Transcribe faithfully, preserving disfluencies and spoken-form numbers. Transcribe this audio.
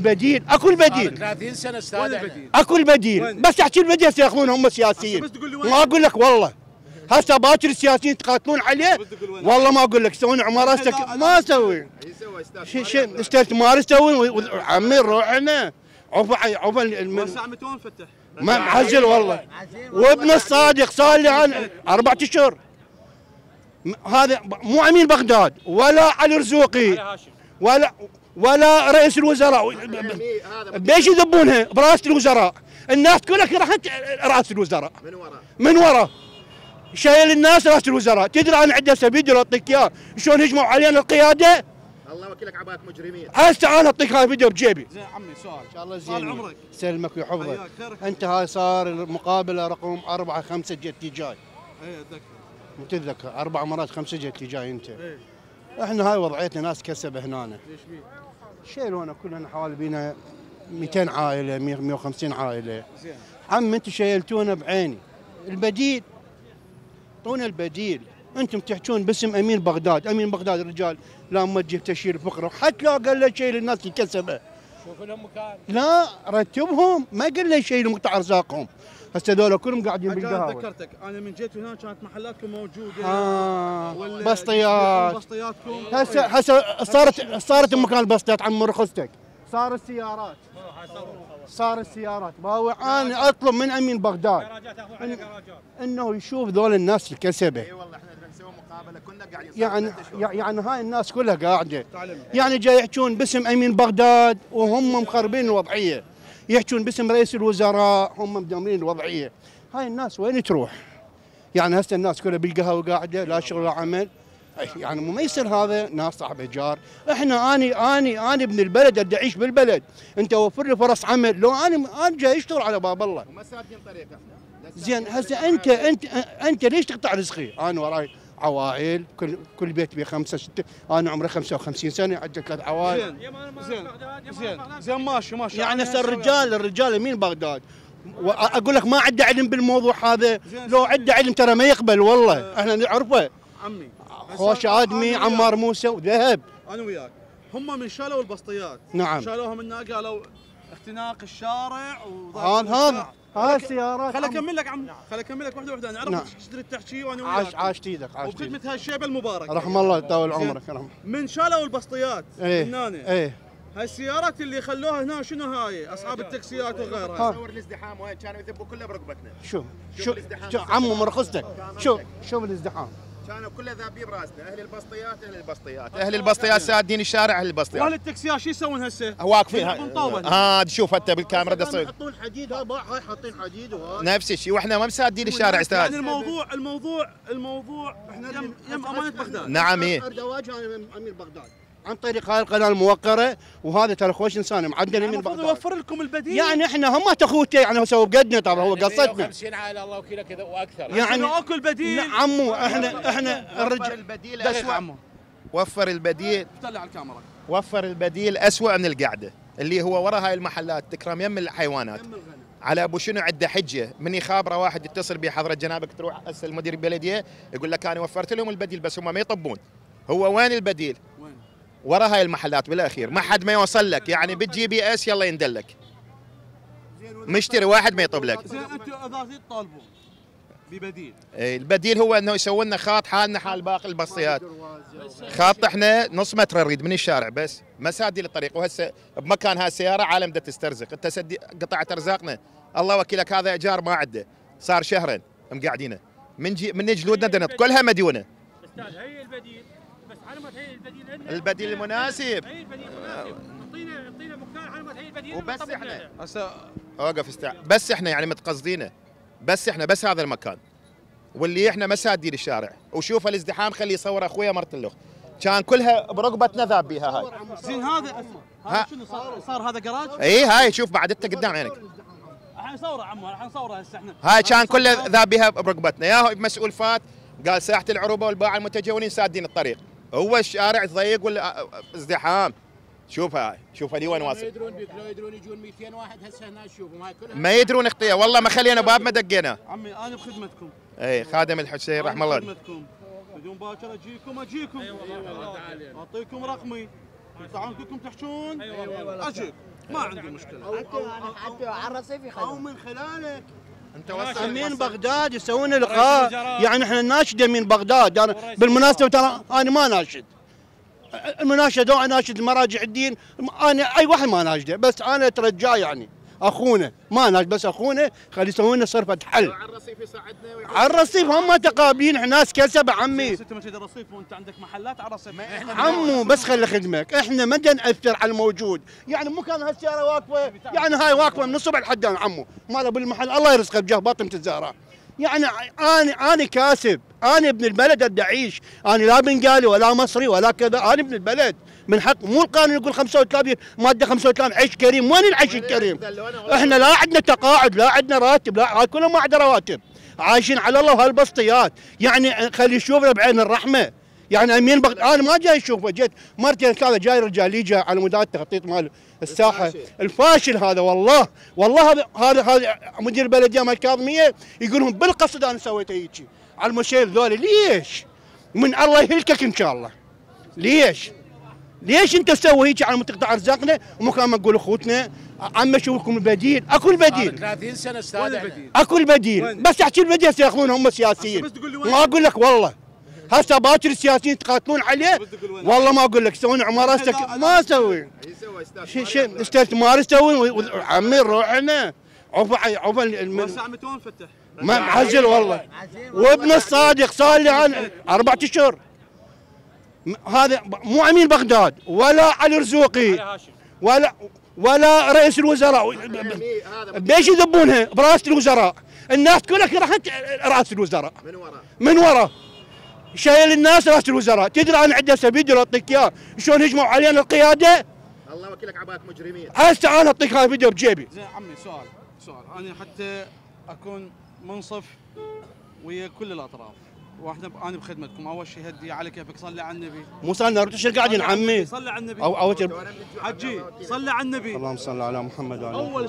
بديل، اكو البديل. ثلاثين سنه استاذ، اكو البديل، بس احكي البديل سياخذونه هم السياسيين. ما اقول لك والله هسه باكر السياسيين تقاتلون عليه، والله ما اقول لك يسوون عمارات ما اسوي شيء استثمار يسوون. عمي روحنا عفوا عفوا الساعه متى نفتح؟ ما معزل والله. وابن الصادق صار لي انا اربع اشهر. هذا مو امين بغداد ولا علي رزوقي ولا ولا رئيس الوزراء، ليش يذبونها برئاسه الوزراء؟ الناس كلها كرهت رئاسه الوزراء. من ورا من ورا شايل الناس رئاسه الوزراء. تدري انا عندي هسه فيديو اعطيك اياه شلون هجموا علينا القياده. الله وكيلك عباك مجرمين. هسه انا اعطيك هذا الفيديو بجيبي. زين عمي سؤال ان شاء الله زين طال عمرك سلمك ويحفظك. انت هاي صار المقابله رقم أربعة خمسة جتي جاي. اي اتذكر. متذكر اربع مرات خمسه جتي جاي انت. ايه. احنا هاي وضعيتنا ناس كسبه هنا. ليش بيه؟ شيلونا كلنا حوالي بينا مئتين عائله مئة وخمسين عائله. زين. عم انتم شيلتونا بعيني. البديل اعطونا البديل. انتم تحجون باسم امين بغداد، امين بغداد الرجال لا موجه تشييل فقره، حتى لو قال له شيل الناس الكسبه. شوف لهم مكان. لا رتبهم، ما قال له شيلوا مقطع ارزاقهم. هسه هذول كلهم قاعدين بالقهوه. ذكرتك انا من جيت هنا كانت محلاتكم موجوده. اه بسطيات. بسطياتكم. هسه هسه صارت صارت مكان البسطيات عم رخصتك. صار السيارات. صار السيارات. باوي انا اطلب من امين بغداد انه يشوف ذول الناس الكسبه. اي والله احنا بنسوي مقابله كنا قاعدين يعني يعني هاي الناس كلها قاعده يعني جاي يحجون باسم امين بغداد وهم مخربين الوضعيه، يحجون باسم رئيس الوزراء هم مدمرين الوضعيه. هاي الناس وين تروح؟ يعني هسه الناس كلها بالقهوه قاعده لا شغل ولا عمل. يعني ما يصير هذا. ناس صاحب ايجار، احنا اني اني اني ابن البلد بدي اعيش بالبلد، انت وفر لي فرص عمل. لو انا انا جاي اشتغل على باب الله وما سادين طريق احنا. زين هسه انت انت انت ليش تقطع رزقي؟ انا وراي عوائل، كل كل بيت بيه خمسه سته، انا عمري خمسة وخمسين سنه عندي ثلاث عوائل. زين زين زين ماشي ماشي. يعني هسه الرجال الرجال مين بغداد؟ اقول لك ما عنده علم بالموضوع هذا، لو عنده علم ترى ما يقبل والله، احنا نعرفه. عمي خوش ادمي عمار موسى وذهب. انا وياك هم من شالوا البسطيات. نعم شالوها منا قالوا اختناق الشارع هذا هذا هاي السيارات. خل اكمل لك عم خل اكمل لك واحده واحده. انا اعرف ايش تريد تحكي وانا وياك. عاش عاش ايدك عاش وبخدمه هالشيبه المباركه رحم الله يطول عمرك. من شالوا البسطيات ايه من هنا. ايه هاي السيارات اللي خلوها هنا شنو هاي؟ اصحاب التاكسيات وغيرها. صور الازدحام وين كانوا يذبوا كله برقبتنا. شوف شوف شوف عمو مرخصتك. شوف شوف الازدحام كانوا كله ذابين براسنا. اهل البسطيات اهل البسطيات اهل البسطيات سادين الشارع. اهل البسطيات واهل التاكسيات شو يسوون هسه؟ واقفين مطول. ها شوف انت بالكاميرا تصير يحطون حديد. هاي حاطين حديد وهاي نفس الشيء واحنا ما مسادين الشارع استاذ. يعني الموضوع الموضوع الموضوع احنا يم يم امانه بغداد. نعم ايه اريد اواجه امير بغداد عن طريق هاي القناه الموقره، وهذا ترى خوش انسان معدل امير بغداد. يوفر لكم البديل. يعني احنا هم اخوته يعني هو سووا بقدنا طبعا هو قصتنا. مئة وخمسين عائله الله وكيلك كذا واكثر. يعني اكو البديل. عمو احنا احنا الرجال البديل اسوء. وفر البديل. طلع على الكاميرا. وفر البديل اسوء من القعده اللي هو ورا هاي المحلات تكرم يم الحيوانات. على ابو شنو عنده حجه من يخابره واحد يتصل بي حضره جنابك تروح هسه المدير البلديه يقول لك انا وفرت لهم البديل بس هم ما يطبون. هو وين البديل؟ وين؟ ورا هاي المحلات بالاخير ما حد ما يوصل لك يعني بالجي بي اس يلا يندلك. مشتري واحد ما يطب لك. زين انتم اذا تطالبون ببديل. اي البديل هو انه يسوي لنا خاط حالنا حال باقي البسطيات. خاط احنا نص متر نريد من الشارع بس ما سادي الطريق. وهسه بمكان هاي السياره عالم بدها تسترزق. انت سدي قطعه ارزاقنا الله وكيلك. هذا ايجار ما عنده صار شهرين مقعدينه من جي من جلودنا دنت كلها مديونه. استاذ هي البديل بس على ما هي البديل عندنا. البديل المناسب. هي البديل المناسب. اعطينا اعطينا مكان على ما هي البديل. وبس احنا هسه اوقف استع بس احنا يعني متقصدينه بس احنا بس هذا المكان واللي احنا ما سادين الشارع. وشوف الازدحام خلي يصور اخويا مرت الاخ كان كلها برقبتنا ذاب بيها هاي. زين هذا هذا شنو صار؟ صار هذا جراج؟ اي هاي شوف بعد انت قدام عينك. الحين نصوره عمو الحين نصوره هسه احنا. هاي كان كله ذاب بيها برقبتنا. يا هو مسؤول فات قال ساحه العروبه والباعه المتجولين سادين الطريق. هو الشارع ضيق ولا ازدحام. شوف هاي شوف هذي وين واصل. ما يدرون بك لو يدرون يجون مئتين واحد هسه هنا تشوفهم هاي كلها. ما يدرون اختي والله ما خلينا باب ما دقينا. عمي انا بخدمتكم. اي خادم الحسين رحم الله. بخدمتكم. بدون باكر اجيكم اجيكم. اي والله تعال اعطيكم رقمي. تعالوا كلكم تحجون. اي والله اجيك. ما عندي مشكله. حتى على الرصيف او يخلون من خلالك انت وصل امين بغداد يسوون لقاء، يعني احنا ناشده من بغداد. انا بالمناسبه ترى انا ما ناشد المناشده، اناشد المراجع الدين، انا اي واحد ما ناشده، بس انا اترجاه يعني اخونا ما ناشد، بس اخونا خلي يسوون لنا صرفه حل. على الرصيف يساعدنا على الرصيف هم تقابلين، احنا ناس كسب عمي. انت مشيت الرصيف وانت عندك محلات على الرصيف. عمو بس خلي خدمك، احنا ما ناثر على الموجود، يعني مو كان هالسياره واقفه، يعني هاي واقفه من الصبح لحد الان عمو، مال ابو المحل الله يرزقه بجاه باطنة الزهراء. يعني انا انا كاسب، انا ابن البلد بدي اعيش، انا لا بنغالي ولا مصري ولا كذا، انا ابن البلد من حق. مو القانون يقول خمسة وثلاثين ماده خمسة وثلاثين عيش كريم، وين العيش الكريم؟ احنا لا عندنا تقاعد، لا عندنا راتب، لا هاي كلهم ما عندنا رواتب، عايشين على الله وهالبسطيات. يعني خلي يشوفنا بعين الرحمه. يعني امين بغداد انا ما جاي اشوفه، جيت مرتين ثلاثه جاي رجال يجي على مدار التخطيط مال الساحه الفاشل هذا. والله والله هذا هذا هذا مدير البلديه مال الكاظميه يقول لهم بالقصد انا سويت هيك على المشايل ذولي. ليش؟ من الله يهلكك ان شاء الله. ليش؟ ليش انت تسوي هيك على تقطع ارزاقنا ومكان ما نقول اخوتنا عم اشوف لكم البديل؟ اكو البديل ثلاثين سنه استاذ. اكو البديل، بس احكي البديل سياخذونه هم السياسيين. ما اقول لك والله هسه باكر السياسيين تقاتلون عليه، والله ما اقول لك يسوون عمارات ما اسوي شيء استثمار يسوون. عمي روحنا عفوا عفوا الساعه متى نفتح؟ ما معزل والله. وابن الصادق صار لي عن اربع اشهر. هذا مو امين بغداد ولا علي رزوقي ولا ولا رئيس الوزراء، ليش يذبونها برئاسه الوزراء؟ الناس كلها كرهت رئاسه الوزراء من ورا من ورا شايل الناس رئاسه الوزراء. تدري انا عندي هسه فيديو اعطيك اياه شلون هجموا علينا القياده. الله وكيلك عباك مجرمين. هسه انا اعطيك هذا الفيديو بجيبي. زين عمي سؤال سؤال انا حتى اكون منصف ويا كل الاطراف، واحنا انا بخدمتكم. اول شيء هدي على كيفك، صلي على النبي. مو صلنا ايش قاعدين عمي؟ صلي على النبي. او او حجي صلي على النبي. اللهم صل على محمد وعلى